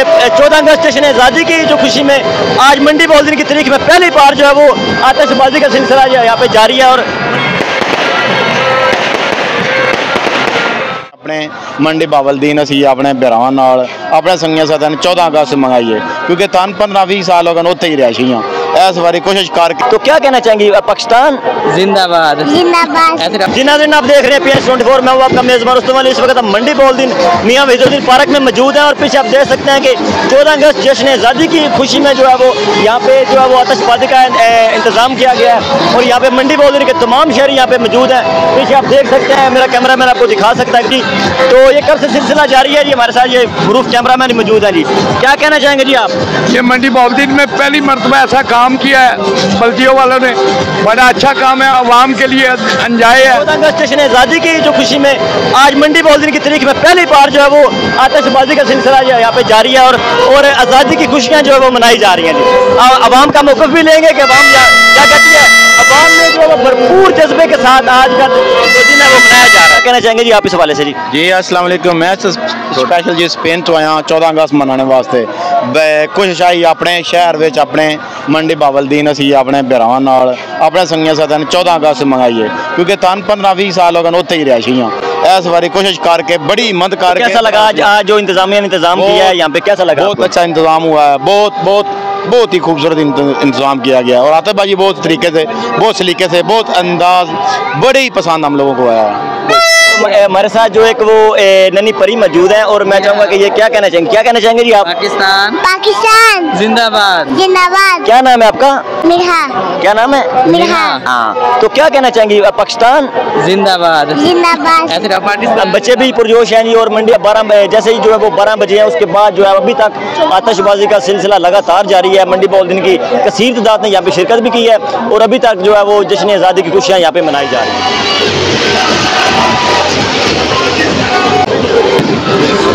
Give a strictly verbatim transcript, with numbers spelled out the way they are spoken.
चौदह अगस्त जश्न आज़ादी की जो खुशी में आज मंडी बहाउद्दीन की तारीख में पहली बार जो है वो आतिशबाजी का सिलसिला जो है यहाँ पे जारी है। और अपने मंडी बहाउद्दीन असी अपने भरावां नाल अपने संगिया साथियों ने चौदह अगस्त मंगाई है, क्योंकि तन पंद्रह भी साल हो गए उत्थे ही रहायशी हाँ। इस बारी कोशिश कर तो क्या कहना चाहेंगे पाकिस्तान जिंदाबाद जिंदाबाद। जिना दिन आप देख रहे हैं पी एस ट्वेंटी फोर में वो आपका मेजबान रुस्तम अली। इस वक्त हम मंडी बहाउद्दीन मियां वहीदुद्दीन पार्क में मौजूद हैं और पीछे आप देख सकते हैं कि चौदह अगस्त जश्न आज़ादी की खुशी में जो है वो यहाँ पे जो है वो आतिशबाजी का इंतजाम किया गया है और यहाँ पे मंडी बहाउद्दीन के तमाम शहर यहाँ पे मौजूद हैं। पीछे आप देख सकते हैं, मेरा कैमरा मैन आपको दिखा सकता है जी। तो ये कब से सिलसिला जारी है जी, हमारे साथ ये प्रूफ कैमरा मैन मौजूद है जी। क्या कहना चाहेंगे जी आप? ये मंडी बहाउद्दीन में पहली मरतबा ऐसा काम किया है बल्दियों वालों ने, बड़ा अच्छा काम है, आवाम के लिए अंजाए है। चौदह अगस्त जश्न आज़ादी की जो खुशी में आज मंडी बहाउद्दीन की तारीख में पहली बार जो है वो आतिशबाजी का सिलसिला जो है यहाँ पे जारी है और और आज़ादी की खुशियाँ जो है वो मनाई जा रही हैं जी। आवाम का मौक़िफ़ भी लेंगे कि आवाम क्या कहती है। आवाम ने जो है भरपूर जज्बे के साथ आज का जो दिन है वो मनाया जा रहा है। कहना चाहेंगे जी आप इस हवाले से जी? जी अस्सलाम वालेकुम। मैं स्पेशल जी स्पेन तो आया चौदह अगस्त मनाने वास्ते। कोशिश आई अपने शहर में अपने मंडी बहाउद्दीन असी अपने भरावां नाल अपने संगिया साथियों ने चौदह अगस्त मंगाई है, क्योंकि तन पंद्रह भी साल हो गए उत्थे ही रहायशी हाँ। इस बारी कोशिश करके बड़ी हिम्मत करके। कैसा लगा आज आज जो इंतजामिया ने इंतजाम किया है यहाँ पे, कैसा लगा? बहुत अच्छा इंतजाम हुआ है, बहुत बहुत बहुत ही खूबसूरत इंतजाम किया गया और आतिशबाजी बहुत तरीके से, बहुत सलीके से, बहुत अंदाज बड़े ही पसंद हम लोगों को आया है। हमारे साथ जो एक वो ए, ननी परी मौजूद है और मैं चाहूंगा कि ये क्या कहना चाहेंगे, क्या कहना चाहेंगे जी आप? पाकिस्तान पाकिस्तान जिंदाबाद जिंदाबाद। क्या नाम है आपका? मिरहा। क्या नाम है? मिरहा। हाँ, तो क्या कहना चाहेंगे पाकिस्तान जिंदाबाद जिंदाबाद। पाकिस्तान। बच्चे भी पुरजोश हैं जी और मंडी बारह जैसे ही जो है वो बारह बजे हैं उसके बाद जो है अभी तक आतिशबाजी का सिलसिला लगातार जारी है। मंडी बहाउद्दीन की कसीर तादाद ने यहाँ पे शिरकत भी की है और अभी तक जो है वो जश्न आज़ादी की खुशियाँ यहाँ पे मनाई जा रही हैं।